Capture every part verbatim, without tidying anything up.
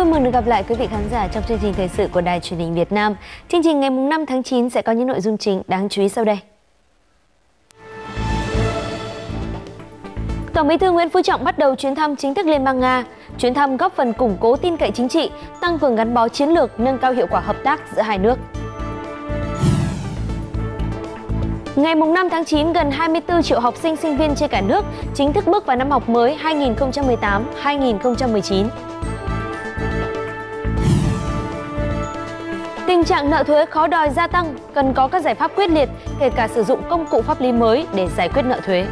vui mừng được gặp lại quý vị khán giả trong chương trình thời sự của Đài Truyền hình Việt Nam. Chương trình ngày năm tháng chín sẽ có những nội dung chính đáng chú ý sau đây. Tổng Bí thư Nguyễn Phú Trọng bắt đầu chuyến thăm chính thức Liên bang Nga. Chuyến thăm góp phần củng cố tin cậy chính trị, tăng cường gắn bó chiến lược, nâng cao hiệu quả hợp tác giữa hai nước. Ngày năm tháng chín, gần hai mươi tư triệu học sinh sinh viên trên cả nước chính thức bước vào năm học mới hai nghìn không trăm mười tám hai nghìn không trăm mười chín. Tình trạng nợ thuế khó đòi gia tăng, cần có các giải pháp quyết liệt, kể cả sử dụng công cụ pháp lý mới để giải quyết nợ thuế.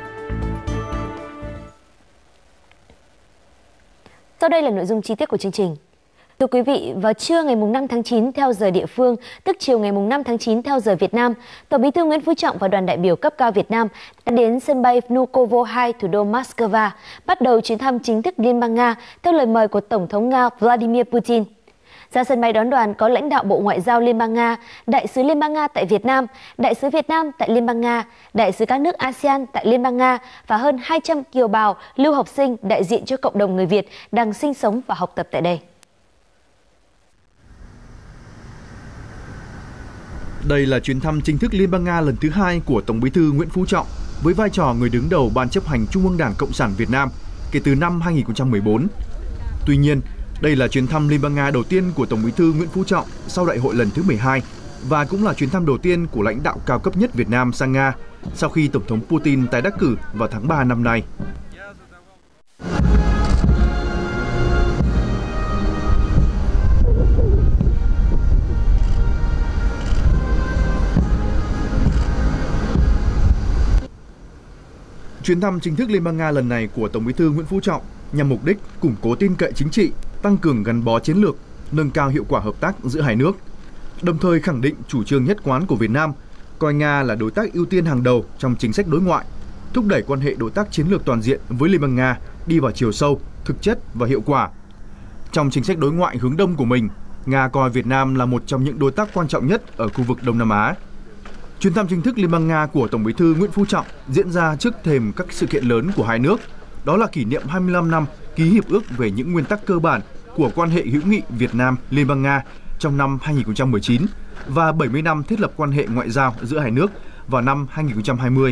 Sau đây là nội dung chi tiết của chương trình. Thưa quý vị, vào trưa ngày năm tháng chín theo giờ địa phương, tức chiều ngày năm tháng chín theo giờ Việt Nam, Tổng Bí thư Nguyễn Phú Trọng và đoàn đại biểu cấp cao Việt Nam đã đến sân bay Vnukovo hai, thủ đô Moscow, bắt đầu chuyến thăm chính thức Liên bang Nga theo lời mời của Tổng thống Nga Vladimir Putin. Ra sân bay đón đoàn có lãnh đạo Bộ Ngoại giao Liên bang Nga, Đại sứ Liên bang Nga tại Việt Nam, Đại sứ Việt Nam tại Liên bang Nga, Đại sứ các nước a sê an tại Liên bang Nga và hơn hai trăm kiều bào, lưu học sinh đại diện cho cộng đồng người Việt đang sinh sống và học tập tại đây. Đây là chuyến thăm chính thức Liên bang Nga lần thứ hai của Tổng Bí thư Nguyễn Phú Trọng với vai trò người đứng đầu Ban chấp hành Trung ương Đảng Cộng sản Việt Nam kể từ năm hai nghìn không trăm mười bốn. Tuy nhiên, đây là chuyến thăm Liên bang Nga đầu tiên của Tổng Bí thư Nguyễn Phú Trọng sau đại hội lần thứ mười hai và cũng là chuyến thăm đầu tiên của lãnh đạo cao cấp nhất Việt Nam sang Nga sau khi Tổng thống Putin tái đắc cử vào tháng ba năm nay. Chuyến thăm chính thức Liên bang Nga lần này của Tổng Bí thư Nguyễn Phú Trọng nhằm mục đích củng cố tin cậy chính trị, tăng cường gắn bó chiến lược, nâng cao hiệu quả hợp tác giữa hai nước, đồng thời khẳng định chủ trương nhất quán của Việt Nam, coi Nga là đối tác ưu tiên hàng đầu trong chính sách đối ngoại, thúc đẩy quan hệ đối tác chiến lược toàn diện với Liên bang Nga đi vào chiều sâu, thực chất và hiệu quả. Trong chính sách đối ngoại hướng đông của mình, Nga coi Việt Nam là một trong những đối tác quan trọng nhất ở khu vực Đông Nam Á. Chuyến thăm chính thức Liên bang Nga của Tổng Bí thư Nguyễn Phú Trọng diễn ra trước thềm các sự kiện lớn của hai nước, đó là kỷ niệm hai mươi lăm năm ký hiệp ước về những nguyên tắc cơ bản của quan hệ hữu nghị Việt Nam Liên bang Nga trong năm hai nghìn không trăm mười chín và bảy mươi năm thiết lập quan hệ ngoại giao giữa hai nước vào năm hai nghìn không trăm hai mươi.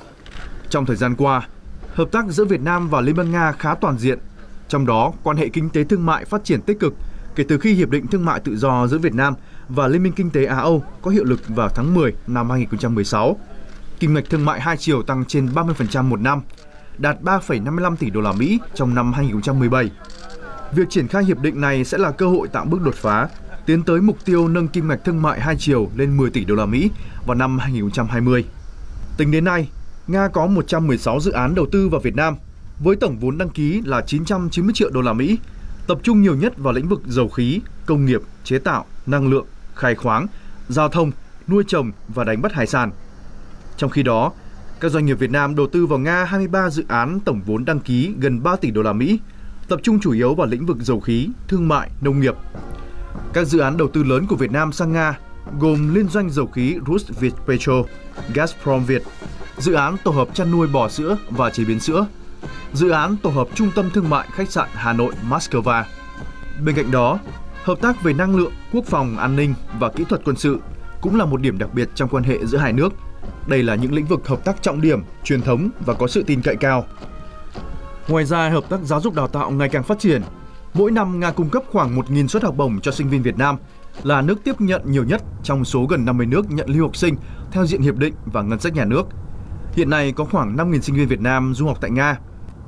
Trong thời gian qua, hợp tác giữa Việt Nam và Liên bang Nga khá toàn diện, trong đó quan hệ kinh tế thương mại phát triển tích cực kể từ khi Hiệp định Thương mại Tự do giữa Việt Nam và Liên minh Kinh tế Á-Âu có hiệu lực vào tháng mười năm hai nghìn không trăm mười sáu. Kim ngạch thương mại hai chiều tăng trên ba mươi phần trăm một năm, đạt ba phẩy năm mươi lăm tỷ đô la Mỹ trong năm hai nghìn không trăm mười bảy. Việc triển khai hiệp định này sẽ là cơ hội tạo bước đột phá, tiến tới mục tiêu nâng kim ngạch thương mại hai chiều lên mười tỷ đô la Mỹ vào năm hai nghìn không trăm hai mươi. Tính đến nay, Nga có một trăm mười sáu dự án đầu tư vào Việt Nam với tổng vốn đăng ký là chín trăm chín mươi triệu đô la Mỹ, tập trung nhiều nhất vào lĩnh vực dầu khí, công nghiệp, chế tạo, năng lượng, khai khoáng, giao thông, nuôi trồng và đánh bắt hải sản. Trong khi đó, các doanh nghiệp Việt Nam đầu tư vào Nga hai mươi ba dự án tổng vốn đăng ký gần ba tỷ đô la Mỹ, tập trung chủ yếu vào lĩnh vực dầu khí, thương mại, nông nghiệp. Các dự án đầu tư lớn của Việt Nam sang Nga gồm Liên doanh dầu khí Rusvietpetro, Gazprom Việt, dự án tổ hợp chăn nuôi bò sữa và chế biến sữa, dự án tổ hợp trung tâm thương mại khách sạn Hà Nội Moscow. Bên cạnh đó, hợp tác về năng lượng, quốc phòng, an ninh và kỹ thuật quân sự cũng là một điểm đặc biệt trong quan hệ giữa hai nước. Đây là những lĩnh vực hợp tác trọng điểm, truyền thống và có sự tin cậy cao. Ngoài ra, hợp tác giáo dục đào tạo ngày càng phát triển. Mỗi năm, Nga cung cấp khoảng một nghìn suất học bổng cho sinh viên Việt Nam, là nước tiếp nhận nhiều nhất trong số gần năm mươi nước nhận lưu học sinh theo diện hiệp định và ngân sách nhà nước. Hiện nay có khoảng năm nghìn sinh viên Việt Nam du học tại Nga.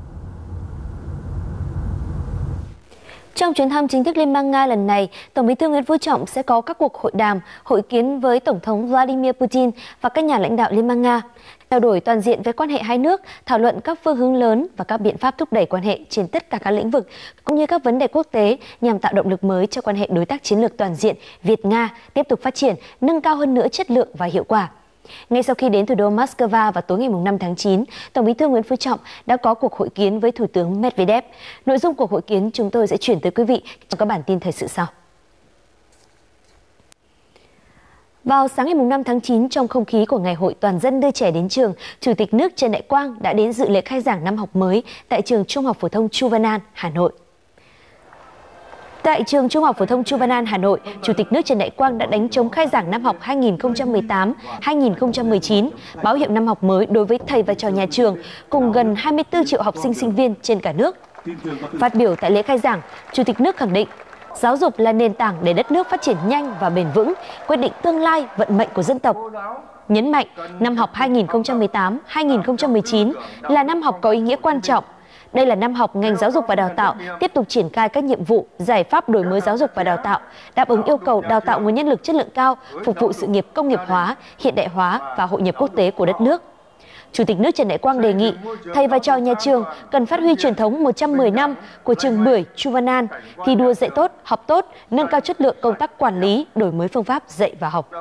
Trong chuyến thăm chính thức Liên bang Nga lần này, Tổng Bí thư Nguyễn Phú Trọng sẽ có các cuộc hội đàm, hội kiến với Tổng thống Vladimir Putin và các nhà lãnh đạo Liên bang Nga, trao đổi toàn diện về quan hệ hai nước, thảo luận các phương hướng lớn và các biện pháp thúc đẩy quan hệ trên tất cả các lĩnh vực, cũng như các vấn đề quốc tế nhằm tạo động lực mới cho quan hệ đối tác chiến lược toàn diện Việt-Nga tiếp tục phát triển, nâng cao hơn nữa chất lượng và hiệu quả. Ngay sau khi đến thủ đô Moscow vào tối ngày năm tháng chín, Tổng Bí thư Nguyễn Phú Trọng đã có cuộc hội kiến với Thủ tướng Medvedev. Nội dung cuộc hội kiến chúng tôi sẽ chuyển tới quý vị trong các bản tin thời sự sau. Vào sáng ngày năm tháng chín, trong không khí của Ngày hội Toàn dân đưa trẻ đến trường, Chủ tịch nước Trần Đại Quang đã đến dự lễ khai giảng năm học mới tại trường Trung học phổ thông Chu Văn An, Hà Nội. Tại trường Trung học phổ thông Chu Văn An, Hà Nội, Chủ tịch nước Trần Đại Quang đã đánh trống khai giảng năm học hai nghìn không trăm mười tám hai nghìn không trăm mười chín, báo hiệu năm học mới đối với thầy và trò nhà trường cùng gần hai mươi tư triệu học sinh sinh viên trên cả nước. Phát biểu tại lễ khai giảng, Chủ tịch nước khẳng định, giáo dục là nền tảng để đất nước phát triển nhanh và bền vững, quyết định tương lai vận mệnh của dân tộc. Nhấn mạnh, năm học hai nghìn không trăm mười tám hai nghìn không trăm mười chín là năm học có ý nghĩa quan trọng. Đây là năm học ngành giáo dục và đào tạo tiếp tục triển khai các nhiệm vụ, giải pháp đổi mới giáo dục và đào tạo, đáp ứng yêu cầu đào tạo nguồn nhân lực chất lượng cao, phục vụ sự nghiệp công nghiệp hóa, hiện đại hóa và hội nhập quốc tế của đất nước. Chủ tịch nước Trần Đại Quang đề nghị thầy và trò nhà trường cần phát huy truyền thống một trăm mười năm của trường Bưởi Chu Văn An, thi đua dạy tốt, học tốt, nâng cao chất lượng công tác quản lý, đổi mới phương pháp dạy và học.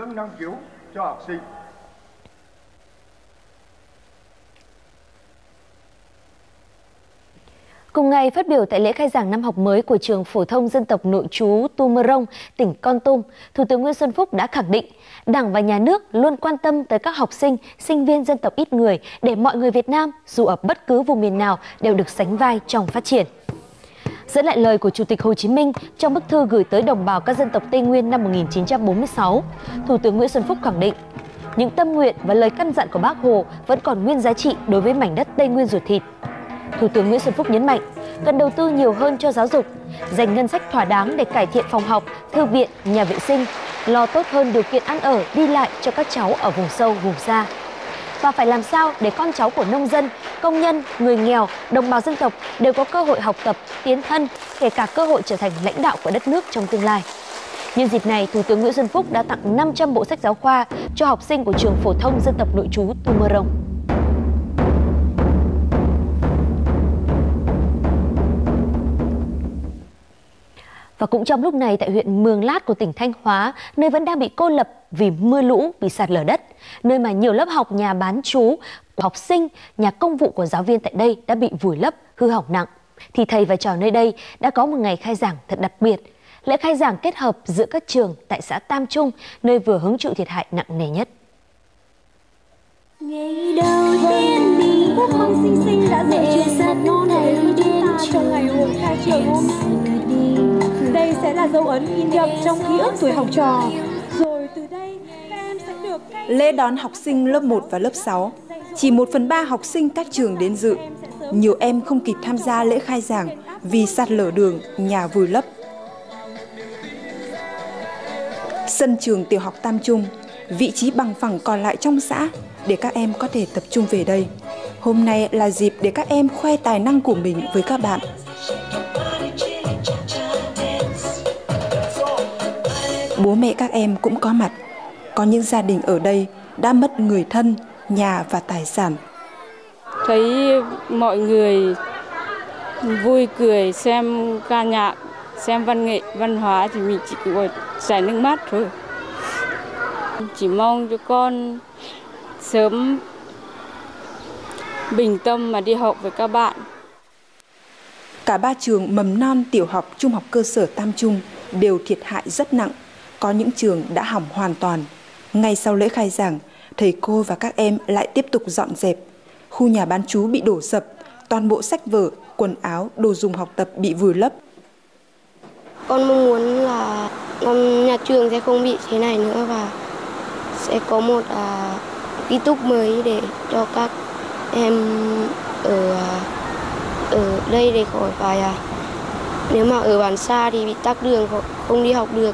Cùng ngày, phát biểu tại lễ khai giảng năm học mới của trường phổ thông dân tộc nội trú Tumorong, tỉnh Kon Tum, Thủ tướng Nguyễn Xuân Phúc đã khẳng định Đảng và Nhà nước luôn quan tâm tới các học sinh, sinh viên dân tộc ít người để mọi người Việt Nam, dù ở bất cứ vùng miền nào, đều được sánh vai trong phát triển. Dẫn lại lời của Chủ tịch Hồ Chí Minh trong bức thư gửi tới đồng bào các dân tộc Tây Nguyên năm một nghìn chín trăm bốn mươi sáu, Thủ tướng Nguyễn Xuân Phúc khẳng định những tâm nguyện và lời căn dặn của Bác Hồ vẫn còn nguyên giá trị đối với mảnh đất Tây Nguyên ruột thịt. Thủ tướng Nguyễn Xuân Phúc nhấn mạnh, cần đầu tư nhiều hơn cho giáo dục, dành ngân sách thỏa đáng để cải thiện phòng học, thư viện, nhà vệ sinh, lo tốt hơn điều kiện ăn ở, đi lại cho các cháu ở vùng sâu, vùng xa. Và phải làm sao để con cháu của nông dân, công nhân, người nghèo, đồng bào dân tộc đều có cơ hội học tập, tiến thân, kể cả cơ hội trở thành lãnh đạo của đất nước trong tương lai. Nhân dịp này, Thủ tướng Nguyễn Xuân Phúc đã tặng năm trăm bộ sách giáo khoa cho học sinh của trường phổ thông dân tộc nội trú Tumorong. Và cũng trong lúc này, tại huyện Mường Lát của tỉnh Thanh Hóa, nơi vẫn đang bị cô lập vì mưa lũ, vì sạt lở đất, nơi mà nhiều lớp học, nhà bán trú của học sinh, nhà công vụ của giáo viên tại đây đã bị vùi lấp, hư hỏng nặng, thì thầy và trò nơi đây đã có một ngày khai giảng thật đặc biệt. Lễ khai giảng kết hợp giữa các trường tại xã Tam Trung, nơi vừa hứng chịu thiệt hại nặng nề nhất. Ngày đầu tiên đi phúc mong xinh xinh đã dạy chuyện rất non này với chúng ta trong ngày hội khai trường hôm nay. Đây sẽ là dấu ấn in đậm trong ký ức tuổi học trò. Rồi từ đây các em sẽ được lễ đón học sinh lớp một và lớp sáu. Chỉ một phần ba học sinh các trường đến dự. Nhiều em không kịp tham gia lễ khai giảng vì sạt lở đường, nhà vùi lấp. Sân trường tiểu học Tam Trung, vị trí bằng phẳng còn lại trong xã để các em có thể tập trung về đây. Hôm nay là dịp để các em khoe tài năng của mình với các bạn. Bố mẹ các em cũng có mặt. Có những gia đình ở đây đã mất người thân, nhà và tài sản. Thấy mọi người vui cười xem ca nhạc, xem văn nghệ, văn hóa thì mình chỉ có chảy nước mắt thôi. Chỉ mong cho con sớm bình tâm mà đi học với các bạn. Cả ba trường mầm non, tiểu học, trung học cơ sở Tam Trung đều thiệt hại rất nặng. Có những trường đã hỏng hoàn toàn. Ngay sau lễ khai giảng, thầy cô và các em lại tiếp tục dọn dẹp. Khu nhà bán trú bị đổ sập, toàn bộ sách vở, quần áo, đồ dùng học tập bị vùi lấp. Con mong muốn là năm nhà trường sẽ không bị thế này nữa và sẽ có một à, ký túc mới để cho các em ở ở đây để khỏi phải à, nếu mà ở bản xa thì bị tắc đường, không đi học được.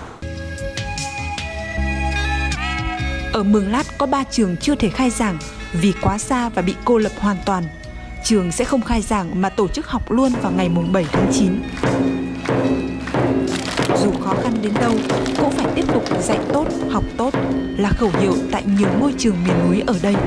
Ở Mường Lát có ba trường chưa thể khai giảng vì quá xa và bị cô lập hoàn toàn. Trường sẽ không khai giảng mà tổ chức học luôn vào ngày bảy tháng chín. Dù khó khăn đến đâu, cũng phải tiếp tục dạy tốt, học tốt là khẩu hiệu tại nhiều ngôi trường miền núi ở đây.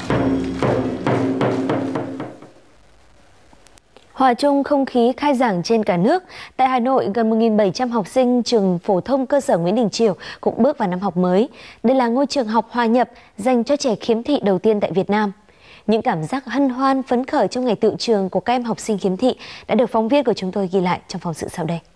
Hòa chung không khí khai giảng trên cả nước, tại Hà Nội, gần một nghìn bảy trăm học sinh trường phổ thông cơ sở Nguyễn Đình Chiểu cũng bước vào năm học mới. Đây là ngôi trường học hòa nhập dành cho trẻ khiếm thị đầu tiên tại Việt Nam. Những cảm giác hân hoan, phấn khởi trong ngày tựu trường của các em học sinh khiếm thị đã được phóng viên của chúng tôi ghi lại trong phóng sự sau đây.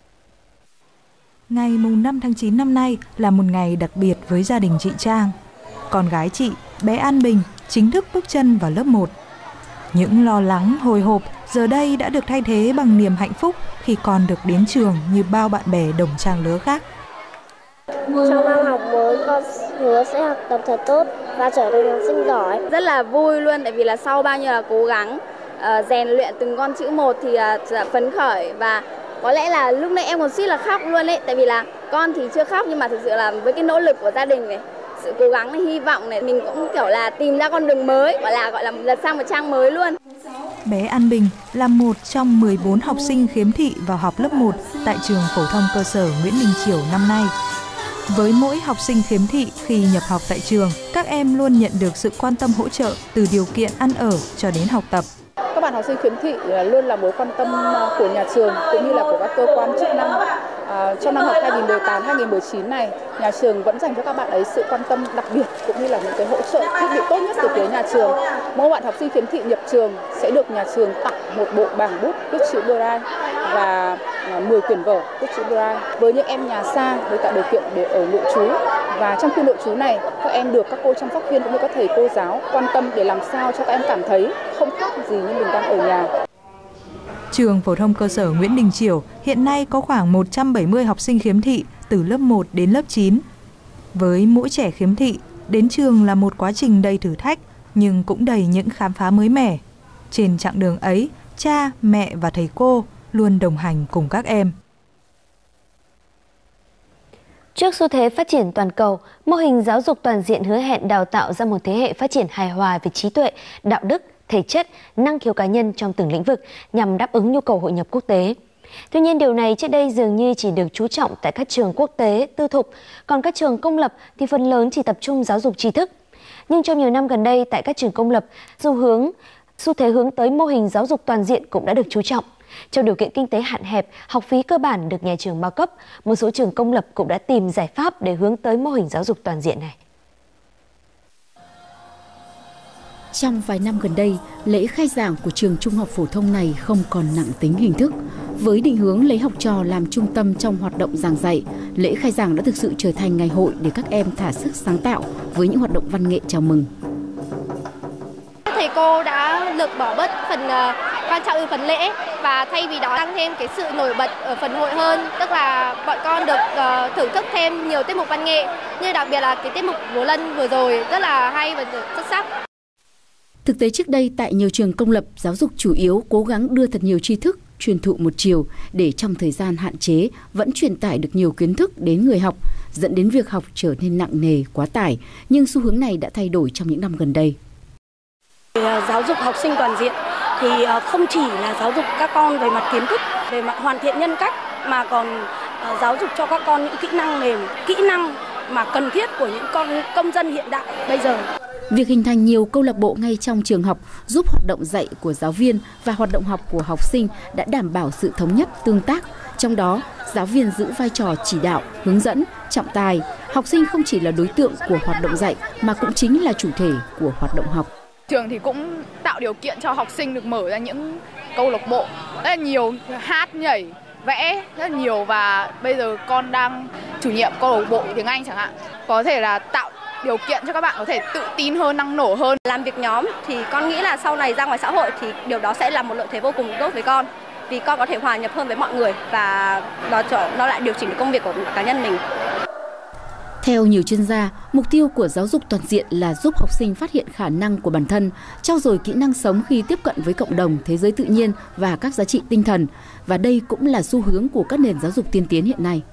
Ngày năm tháng chín năm nay là một ngày đặc biệt với gia đình chị Trang. Con gái chị, bé An Bình, chính thức bước chân vào lớp một. Những lo lắng, hồi hộp giờ đây đã được thay thế bằng niềm hạnh phúc khi con được đến trường như bao bạn bè đồng trang lứa khác. Trong năm học mới con hứa sẽ học tập thật tốt và trở thành học sinh giỏi. Rất là vui luôn, tại vì là sau bao nhiêu là cố gắng uh, rèn luyện từng con chữ một thì uh, phấn khởi, và có lẽ là lúc nãy em còn suýt là khóc luôn đấy, tại vì là con thì chưa khóc nhưng mà thực sự là với cái nỗ lực của gia đình này, sự cố gắng này, hy vọng này, mình cũng kiểu là tìm ra con đường mới, gọi là gọi là lật sang một trang mới luôn. Bé An Bình là một trong mười bốn học sinh khiếm thị vào học lớp một tại trường phổ thông cơ sở Nguyễn Đình Chiểu năm nay. Với mỗi học sinh khiếm thị khi nhập học tại trường, các em luôn nhận được sự quan tâm hỗ trợ từ điều kiện ăn ở cho đến học tập. Các bạn học sinh khiếm thị luôn là mối quan tâm của nhà trường cũng như là của các cơ quan chức năng. À, trong năm học hai nghìn không trăm mười tám hai nghìn không trăm mười chín này, nhà trường vẫn dành cho các bạn ấy sự quan tâm đặc biệt cũng như là những cái hỗ trợ thiết bị tốt nhất từ phía nhà trường. Mỗi bạn học sinh khiếm thị nhập trường sẽ được nhà trường tặng một bộ bảng bút viết chữ Braille và mười quyển vở viết chữ Braille. Với những em nhà xa với tạo điều kiện để ở nội trú, và trong khu nội trú này các em được các cô chăm sóc viên cũng như các thầy cô giáo quan tâm để làm sao cho các em cảm thấy không khác gì như mình đang ở nhà. Trường phổ thông cơ sở Nguyễn Đình Chiểu hiện nay có khoảng một trăm bảy mươi học sinh khiếm thị từ lớp một đến lớp chín. Với mỗi trẻ khiếm thị, đến trường là một quá trình đầy thử thách nhưng cũng đầy những khám phá mới mẻ. Trên chặng đường ấy, cha, mẹ và thầy cô luôn đồng hành cùng các em. Trước xu thế phát triển toàn cầu, mô hình giáo dục toàn diện hứa hẹn đào tạo ra một thế hệ phát triển hài hòa về trí tuệ, đạo đức, thể chất, năng khiếu cá nhân trong từng lĩnh vực nhằm đáp ứng nhu cầu hội nhập quốc tế. Tuy nhiên, điều này trước đây dường như chỉ được chú trọng tại các trường quốc tế, tư thục, còn các trường công lập thì phần lớn chỉ tập trung giáo dục tri thức. Nhưng trong nhiều năm gần đây, tại các trường công lập, xu hướng, xu thế hướng tới mô hình giáo dục toàn diện cũng đã được chú trọng. Trong điều kiện kinh tế hạn hẹp, học phí cơ bản được nhà trường bao cấp, một số trường công lập cũng đã tìm giải pháp để hướng tới mô hình giáo dục toàn diện này. Trong vài năm gần đây, lễ khai giảng của trường trung học phổ thông này không còn nặng tính hình thức. Với định hướng lấy học trò làm trung tâm trong hoạt động giảng dạy, lễ khai giảng đã thực sự trở thành ngày hội để các em thả sức sáng tạo với những hoạt động văn nghệ chào mừng. Thầy cô đã lược bỏ bớt phần uh, quan trọng từ phần lễ và thay vì đó tăng thêm cái sự nổi bật ở phần hội hơn, tức là bọn con được uh, thưởng thức thêm nhiều tiết mục văn nghệ, như đặc biệt là cái tiết mục múa lân vừa rồi rất là hay và xuất sắc. Thực tế trước đây tại nhiều trường công lập, giáo dục chủ yếu cố gắng đưa thật nhiều tri thức, truyền thụ một chiều để trong thời gian hạn chế vẫn truyền tải được nhiều kiến thức đến người học, dẫn đến việc học trở nên nặng nề, quá tải. Nhưng xu hướng này đã thay đổi trong những năm gần đây. Giáo dục học sinh toàn diện thì không chỉ là giáo dục các con về mặt kiến thức, về mặt hoàn thiện nhân cách, mà còn giáo dục cho các con những kỹ năng mềm, kỹ năng mà cần thiết của những con công dân hiện đại bây giờ. Việc hình thành nhiều câu lạc bộ ngay trong trường học giúp hoạt động dạy của giáo viên và hoạt động học của học sinh đã đảm bảo sự thống nhất, tương tác. Trong đó, giáo viên giữ vai trò chỉ đạo, hướng dẫn, trọng tài. Học sinh không chỉ là đối tượng của hoạt động dạy mà cũng chính là chủ thể của hoạt động học. Trường thì cũng tạo điều kiện cho học sinh được mở ra những câu lạc bộ rất là nhiều, hát, nhảy, vẽ rất là nhiều, và bây giờ con đang chủ nhiệm câu lạc bộ tiếng Anh chẳng hạn. Có thể là tạo điều kiện cho các bạn có thể tự tin hơn, năng nổ hơn. Làm việc nhóm thì con nghĩ là sau này ra ngoài xã hội thì điều đó sẽ là một lợi thế vô cùng tốt với con, vì con có thể hòa nhập hơn với mọi người và nó nó lại điều chỉnh được công việc của cá nhân mình. Theo nhiều chuyên gia, mục tiêu của giáo dục toàn diện là giúp học sinh phát hiện khả năng của bản thân, trau dồi kỹ năng sống khi tiếp cận với cộng đồng, thế giới tự nhiên và các giá trị tinh thần. Và đây cũng là xu hướng của các nền giáo dục tiên tiến hiện nay.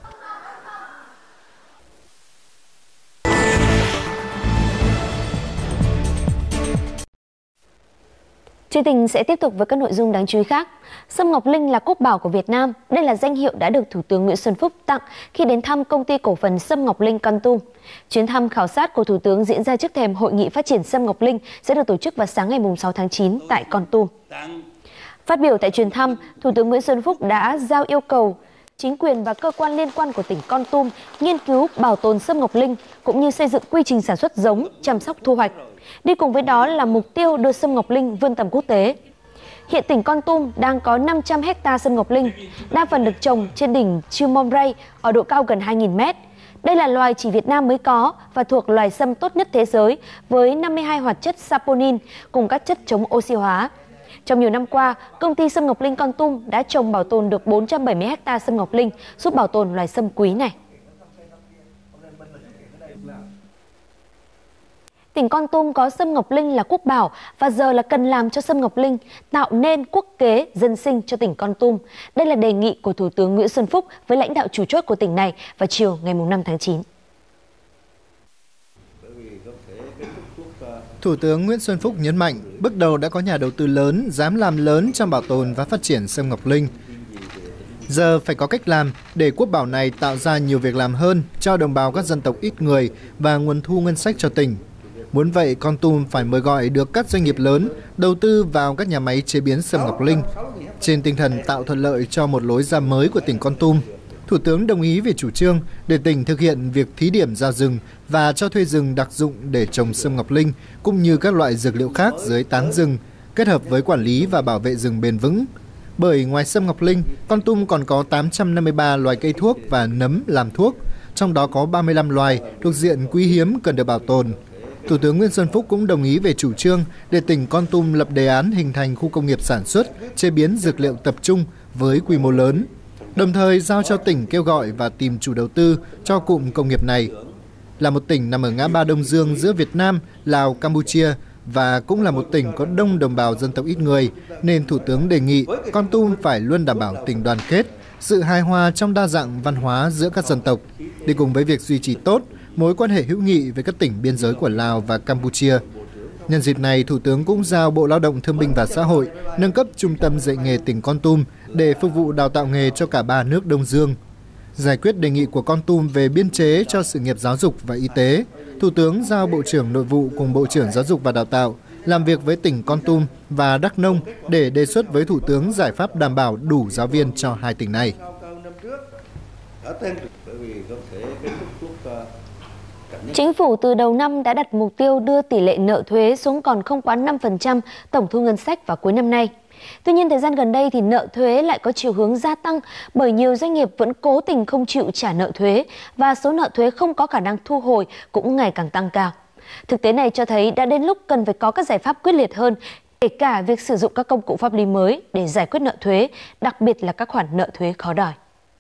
Chương trình sẽ tiếp tục với các nội dung đáng chú ý khác. Sâm Ngọc Linh là quốc bảo của Việt Nam. Đây là danh hiệu đã được Thủ tướng Nguyễn Xuân Phúc tặng khi đến thăm công ty cổ phần Sâm Ngọc Linh Kon Tum. Chuyến thăm khảo sát của Thủ tướng diễn ra trước thềm Hội nghị phát triển Sâm Ngọc Linh sẽ được tổ chức vào sáng ngày sáu tháng chín tại Kon Tum. Phát biểu tại chuyến thăm, Thủ tướng Nguyễn Xuân Phúc đã giao yêu cầu chính quyền và cơ quan liên quan của tỉnh Kon Tum nghiên cứu bảo tồn sâm Ngọc Linh cũng như xây dựng quy trình sản xuất giống, chăm sóc thu hoạch. Đi cùng với đó là mục tiêu đưa sâm Ngọc Linh vươn tầm quốc tế. Hiện tỉnh Kon Tum đang có năm trăm héc ta sâm Ngọc Linh, đa phần được trồng trên đỉnh Chumom Ray ở độ cao gần hai nghìn mét. Đây là loài chỉ Việt Nam mới có và thuộc loài sâm tốt nhất thế giới với năm mươi hai hoạt chất saponin cùng các chất chống oxy hóa. Trong nhiều năm qua, công ty sâm ngọc linh Kon Tum đã trồng bảo tồn được bốn trăm bảy mươi héc ta sâm ngọc linh, giúp bảo tồn loài sâm quý này. Tỉnh Kon Tum có sâm ngọc linh là quốc bảo và giờ là cần làm cho sâm ngọc linh tạo nên quốc kế dân sinh cho tỉnh Kon Tum. Đây là đề nghị của Thủ tướng Nguyễn Xuân Phúc với lãnh đạo chủ chốt của tỉnh này vào chiều ngày năm tháng chín. Thủ tướng Nguyễn Xuân Phúc nhấn mạnh, bước đầu đã có nhà đầu tư lớn dám làm lớn trong bảo tồn và phát triển sâm ngọc linh. Giờ phải có cách làm để quốc bảo này tạo ra nhiều việc làm hơn cho đồng bào các dân tộc ít người và nguồn thu ngân sách cho tỉnh. Muốn vậy, Kon Tum phải mời gọi được các doanh nghiệp lớn đầu tư vào các nhà máy chế biến sâm ngọc linh, trên tinh thần tạo thuận lợi cho một lối ra mới của tỉnh Kon Tum. Thủ tướng đồng ý về chủ trương để tỉnh thực hiện việc thí điểm giao rừng và cho thuê rừng đặc dụng để trồng sâm ngọc linh, cũng như các loại dược liệu khác dưới tán rừng, kết hợp với quản lý và bảo vệ rừng bền vững. Bởi ngoài sâm ngọc linh, Kon Tum còn có tám trăm năm mươi ba loài cây thuốc và nấm làm thuốc, trong đó có ba mươi lăm loài thuộc diện quý hiếm cần được bảo tồn. Thủ tướng Nguyễn Xuân Phúc cũng đồng ý về chủ trương để tỉnh Kon Tum lập đề án hình thành khu công nghiệp sản xuất, chế biến dược liệu tập trung với quy mô lớn, đồng thời giao cho tỉnh kêu gọi và tìm chủ đầu tư cho cụm công nghiệp này. Là một tỉnh nằm ở ngã ba Đông Dương giữa Việt Nam, Lào, Campuchia và cũng là một tỉnh có đông đồng bào dân tộc ít người, nên Thủ tướng đề nghị Kon Tum phải luôn đảm bảo tình đoàn kết, sự hài hòa trong đa dạng văn hóa giữa các dân tộc, đi cùng với việc duy trì tốt mối quan hệ hữu nghị với các tỉnh biên giới của Lào và Campuchia. Nhân dịp này, Thủ tướng cũng giao Bộ Lao động Thương binh và Xã hội nâng cấp trung tâm dạy nghề tỉnh Kon Tum để phục vụ đào tạo nghề cho cả ba nước Đông Dương. Giải quyết đề nghị của Kon Tum về biên chế cho sự nghiệp giáo dục và y tế, Thủ tướng giao Bộ trưởng Nội vụ cùng Bộ trưởng Giáo dục và Đào tạo làm việc với tỉnh Kon Tum và Đắk Nông để đề xuất với Thủ tướng giải pháp đảm bảo đủ giáo viên cho hai tỉnh này. Chính phủ từ đầu năm đã đặt mục tiêu đưa tỷ lệ nợ thuế xuống còn không quá năm phần trăm tổng thu ngân sách vào cuối năm nay. Tuy nhiên, thời gian gần đây thì nợ thuế lại có chiều hướng gia tăng bởi nhiều doanh nghiệp vẫn cố tình không chịu trả nợ thuế và số nợ thuế không có khả năng thu hồi cũng ngày càng tăng cao. Thực tế này cho thấy đã đến lúc cần phải có các giải pháp quyết liệt hơn, kể cả việc sử dụng các công cụ pháp lý mới để giải quyết nợ thuế, đặc biệt là các khoản nợ thuế khó đòi.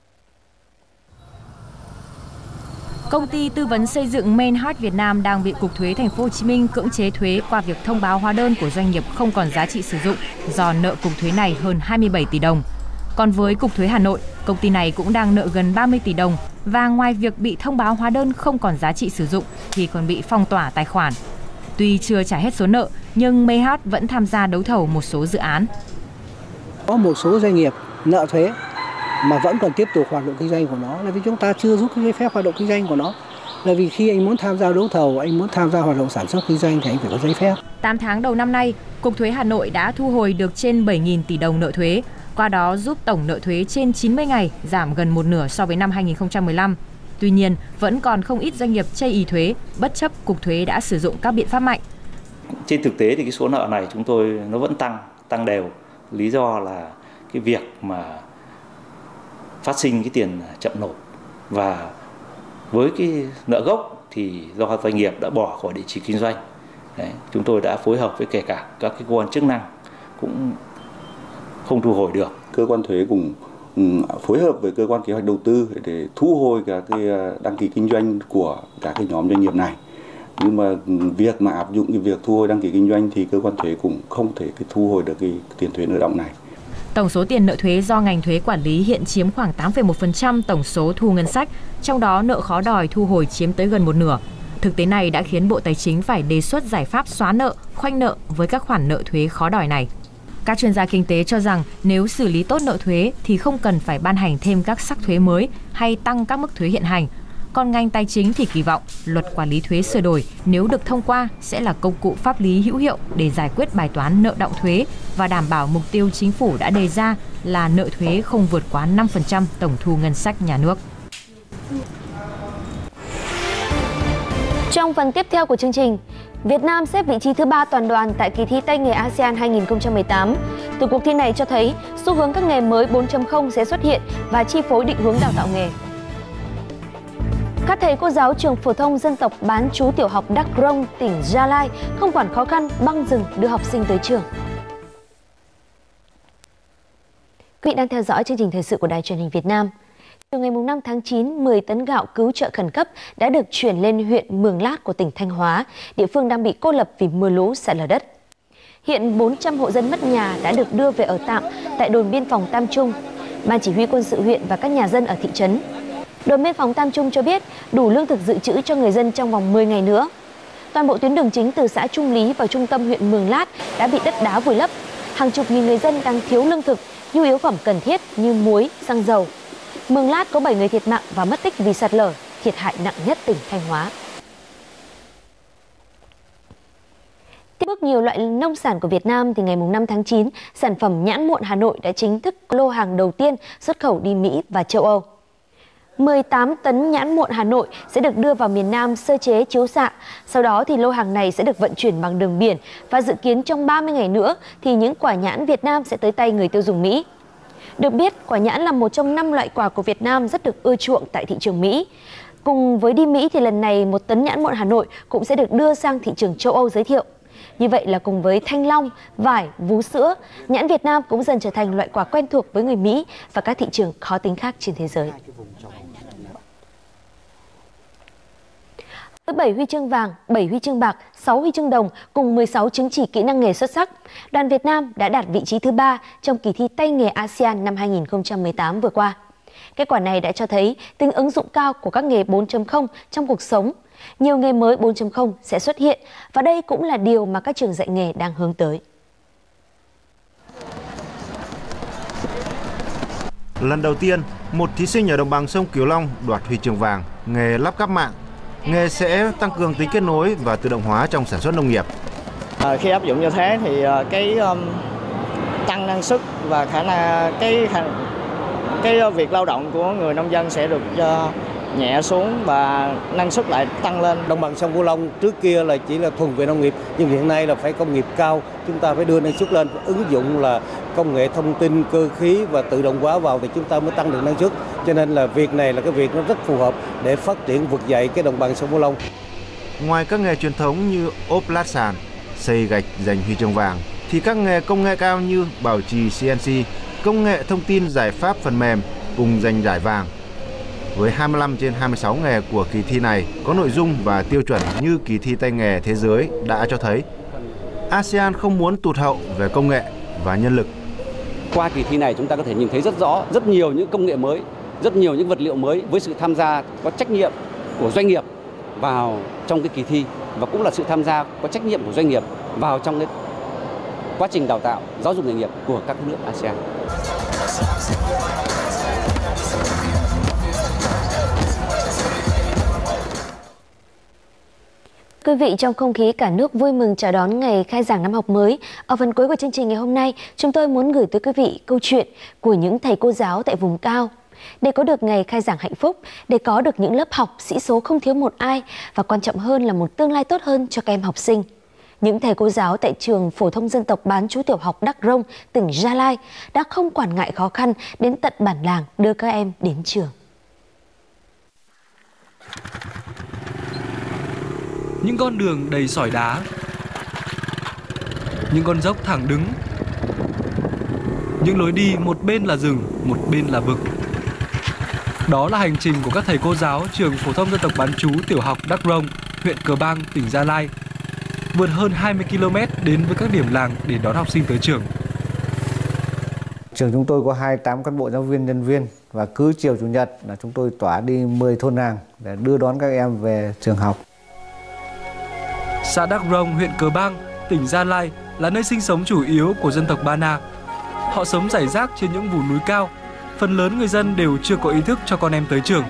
Công ty tư vấn xây dựng Maynard Việt Nam đang bị Cục Thuế Thành phố Hồ Chí Minh cưỡng chế thuế qua việc thông báo hóa đơn của doanh nghiệp không còn giá trị sử dụng do nợ cục thuế này hơn hai mươi bảy tỷ đồng. Còn với Cục Thuế Hà Nội, công ty này cũng đang nợ gần ba mươi tỷ đồng và ngoài việc bị thông báo hóa đơn không còn giá trị sử dụng thì còn bị phong tỏa tài khoản. Tuy chưa trả hết số nợ nhưng Maynard vẫn tham gia đấu thầu một số dự án. Có một số doanh nghiệp nợ thuế mà vẫn còn tiếp tục hoạt động kinh doanh của nó là vì chúng ta chưa rút cái giấy phép hoạt động kinh doanh của nó. Là vì khi anh muốn tham gia đấu thầu, anh muốn tham gia hoạt động sản xuất kinh doanh thì anh phải có giấy phép. tám tháng đầu năm nay, Cục Thuế Hà Nội đã thu hồi được trên bảy nghìn tỷ đồng nợ thuế, qua đó giúp tổng nợ thuế trên chín mươi ngày giảm gần một nửa so với năm hai nghìn không trăm mười lăm. Tuy nhiên, vẫn còn không ít doanh nghiệp chây ỳ thuế, bất chấp Cục Thuế đã sử dụng các biện pháp mạnh. Trên thực tế thì cái số nợ này chúng tôi nó vẫn tăng, tăng đều. Lý do là cái việc mà phát sinh cái tiền chậm nộp và với cái nợ gốc thì do doanh nghiệp đã bỏ khỏi địa chỉ kinh doanh. Đấy, chúng tôi đã phối hợp với kể cả các cái cơ quan chức năng cũng không thu hồi được. Cơ quan thuế cũng phối hợp với cơ quan kế hoạch đầu tư để thu hồi các cái đăng ký kinh doanh của các cái nhóm doanh nghiệp này. Nhưng mà việc mà áp dụng cái việc thu hồi đăng ký kinh doanh thì cơ quan thuế cũng không thể cái thu hồi được cái tiền thuế nợ động này. Tổng số tiền nợ thuế do ngành thuế quản lý hiện chiếm khoảng tám phẩy một phần trăm tổng số thu ngân sách, trong đó nợ khó đòi thu hồi chiếm tới gần một nửa. Thực tế này đã khiến Bộ Tài chính phải đề xuất giải pháp xóa nợ, khoanh nợ với các khoản nợ thuế khó đòi này. Các chuyên gia kinh tế cho rằng nếu xử lý tốt nợ thuế thì không cần phải ban hành thêm các sắc thuế mới hay tăng các mức thuế hiện hành. Còn ngành tài chính thì kỳ vọng luật quản lý thuế sửa đổi nếu được thông qua sẽ là công cụ pháp lý hữu hiệu để giải quyết bài toán nợ đọng thuế và đảm bảo mục tiêu chính phủ đã đề ra là nợ thuế không vượt quá năm phần trăm tổng thu ngân sách nhà nước. Trong phần tiếp theo của chương trình, Việt Nam xếp vị trí thứ ba toàn đoàn tại kỳ thi tay nghề a sê an hai nghìn không trăm mười tám. Từ cuộc thi này cho thấy xu hướng các nghề mới bốn chấm không sẽ xuất hiện và chi phối định hướng đào tạo nghề. Các thầy cô giáo trường phổ thông dân tộc bán trú tiểu học Đắk Rông, tỉnh Gia Lai không quản khó khăn băng rừng đưa học sinh tới trường. Quý vị đang theo dõi chương trình thời sự của Đài Truyền hình Việt Nam. Từ ngày năm tháng chín, mười tấn gạo cứu trợ khẩn cấp đã được chuyển lên huyện Mường Lát của tỉnh Thanh Hóa, địa phương đang bị cô lập vì mưa lũ sạt lở đất. Hiện bốn trăm hộ dân mất nhà đã được đưa về ở tạm tại đồn biên phòng Tam Trung. Ban chỉ huy quân sự huyện và các nhà dân ở thị trấn. Đồn biên phòng Tam Trung cho biết đủ lương thực dự trữ cho người dân trong vòng mười ngày nữa. Toàn bộ tuyến đường chính từ xã Trung Lý vào trung tâm huyện Mường Lát đã bị đất đá vùi lấp. Hàng chục nghìn người dân đang thiếu lương thực, nhu yếu phẩm cần thiết như muối, xăng dầu. Mường Lát có bảy người thiệt mạng và mất tích vì sạt lở, thiệt hại nặng nhất tỉnh Thanh Hóa. Tiếp bước nhiều loại nông sản của Việt Nam thì ngày năm tháng chín, sản phẩm nhãn muộn Hà Nội đã chính thức có lô hàng đầu tiên xuất khẩu đi Mỹ và châu Âu. mười tám tấn nhãn muộn Hà Nội sẽ được đưa vào miền Nam sơ chế chiếu xạ. Sau đó thì lô hàng này sẽ được vận chuyển bằng đường biển và dự kiến trong ba mươi ngày nữa thì những quả nhãn Việt Nam sẽ tới tay người tiêu dùng Mỹ. Được biết, quả nhãn là một trong năm loại quả của Việt Nam rất được ưa chuộng tại thị trường Mỹ. Cùng với đi Mỹ thì lần này một tấn nhãn muộn Hà Nội cũng sẽ được đưa sang thị trường châu Âu giới thiệu. Như vậy là cùng với thanh long, vải, vú sữa, nhãn Việt Nam cũng dần trở thành loại quả quen thuộc với người Mỹ và các thị trường khó tính khác trên thế giới. Với bảy huy chương vàng, bảy huy chương bạc, sáu huy chương đồng cùng mười sáu chứng chỉ kỹ năng nghề xuất sắc, đoàn Việt Nam đã đạt vị trí thứ ba trong kỳ thi tay nghề a sê an năm hai nghìn không trăm mười tám vừa qua. Kết quả này đã cho thấy tính ứng dụng cao của các nghề bốn chấm không trong cuộc sống. Nhiều nghề mới bốn chấm không sẽ xuất hiện và đây cũng là điều mà các trường dạy nghề đang hướng tới. Lần đầu tiên, một thí sinh ở đồng bằng sông Cửu Long đoạt huy chương vàng nghề lắp ráp mạng. Nghề sẽ tăng cường tính kết nối và tự động hóa trong sản xuất nông nghiệp. À, khi áp dụng như thế thì cái um, tăng năng suất và khả năng cái cái việc lao động của người nông dân sẽ được uh, nhẹ xuống và năng suất lại tăng lên. Đồng bằng sông Cửu Long trước kia là chỉ là thuần về nông nghiệp, nhưng hiện nay là phải công nghiệp cao, chúng ta phải đưa năng suất lên, ứng dụng là công nghệ thông tin, cơ khí và tự động hóa vào thì chúng ta mới tăng được năng suất. Cho nên là việc này là cái việc nó rất phù hợp để phát triển vực dậy cái đồng bằng sông Cửu Long. Ngoài các nghề truyền thống như ốp lát sàn, xây gạch giành huy chương vàng, thì các nghề công nghệ cao như bảo trì xê en xê, công nghệ thông tin giải pháp phần mềm cùng giành giải vàng. Với hai mươi lăm trên hai mươi sáu nghề của kỳ thi này có nội dung và tiêu chuẩn như kỳ thi tay nghề thế giới đã cho thấy a sê an không muốn tụt hậu về công nghệ và nhân lực. Qua kỳ thi này chúng ta có thể nhìn thấy rất rõ rất nhiều những công nghệ mới, rất nhiều những vật liệu mới với sự tham gia có trách nhiệm của doanh nghiệp vào trong cái kỳ thi và cũng là sự tham gia có trách nhiệm của doanh nghiệp vào trong cái quá trình đào tạo giáo dục nghề nghiệp của các nước a sê an. Quý vị, trong không khí cả nước vui mừng chào đón ngày khai giảng năm học mới, ở phần cuối của chương trình ngày hôm nay, chúng tôi muốn gửi tới quý vị câu chuyện của những thầy cô giáo tại vùng cao. Để có được ngày khai giảng hạnh phúc, để có được những lớp học sĩ số không thiếu một ai và quan trọng hơn là một tương lai tốt hơn cho các em học sinh. Những thầy cô giáo tại trường phổ thông dân tộc bán trú tiểu học Đắk Rông, tỉnh Gia Lai đã không quản ngại khó khăn đến tận bản làng đưa các em đến trường. Những con đường đầy sỏi đá, những con dốc thẳng đứng, những lối đi một bên là rừng, một bên là vực. Đó là hành trình của các thầy cô giáo trường phổ thông dân tộc bán trú tiểu học Đắk Rông, huyện Cờ Bang, tỉnh Gia Lai. Vượt hơn hai mươi ki lô mét đến với các điểm làng để đón học sinh tới trường. Trường chúng tôi có hai mươi tám cán bộ giáo viên nhân viên và cứ chiều chủ nhật là chúng tôi tỏa đi mười thôn làng để đưa đón các em về trường học. Xã Đắk Rông, huyện Cờ Bang, tỉnh Gia Lai là nơi sinh sống chủ yếu của dân tộc Ba Na. Họ sống rải rác trên những vùng núi cao. Phần lớn người dân đều chưa có ý thức cho con em tới trường.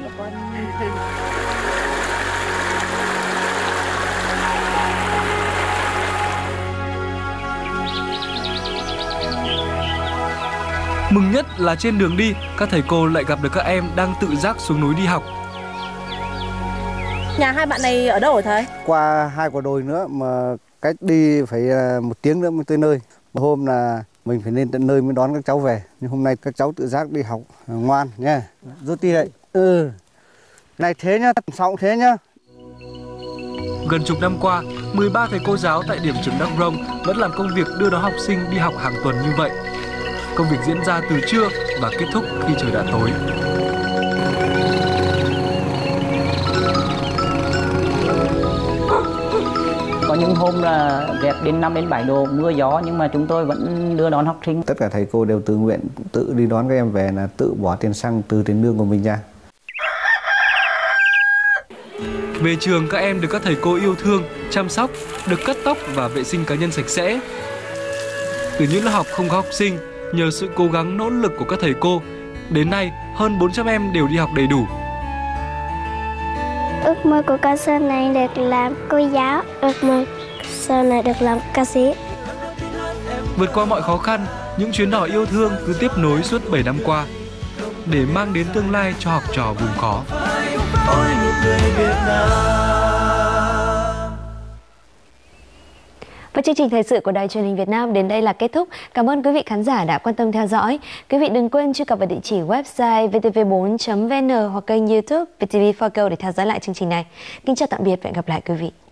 Mừng nhất là trên đường đi, các thầy cô lại gặp được các em đang tự giác xuống núi đi học. Nhà hai bạn này ở đâu hả thầy? Qua hai quả đồi nữa mà cách đi phải một tiếng nữa mới tới nơi. Một hôm là mình phải lên tận nơi mới đón các cháu về. Nhưng hôm nay các cháu tự giác đi học ngoan nha. Rút đi đấy. Ừ. Này thế nhá, sau cũng thế nhá. Gần chục năm qua, mười ba thầy cô giáo tại điểm trường Đắk Rông vẫn làm công việc đưa đón học sinh đi học hàng tuần như vậy. công việc diễn ra từ trưa và kết thúc khi trời đã tối. Có những hôm là rét đến năm đến bảy độ, mưa gió nhưng mà chúng tôi vẫn đưa đón học sinh. Tất cả thầy cô đều tự nguyện tự đi đón các em về, là tự bỏ tiền xăng từ tiền lương của mình ra. Về trường, các em được các thầy cô yêu thương, chăm sóc, được cắt tóc và vệ sinh cá nhân sạch sẽ. Từ những lớp học không có học sinh, nhờ sự cố gắng nỗ lực của các thầy cô, đến nay hơn bốn trăm em đều đi học đầy đủ. Ước mơ của con sau này được làm cô giáo, ước mơ sau này được làm ca sĩ. Vượt qua mọi khó khăn, những chuyến đò yêu thương cứ tiếp nối suốt bảy năm qua để mang đến tương lai cho học trò vùng khó. Và chương trình thời sự của Đài Truyền hình Việt Nam đến đây là kết thúc. Cảm ơn quý vị khán giả đã quan tâm theo dõi. Quý vị đừng quên truy cập vào địa chỉ website v t v bốn chấm v n hoặc kênh YouTube vê tê vê bốn Go để theo dõi lại chương trình này. Kính chào tạm biệt và hẹn gặp lại quý vị.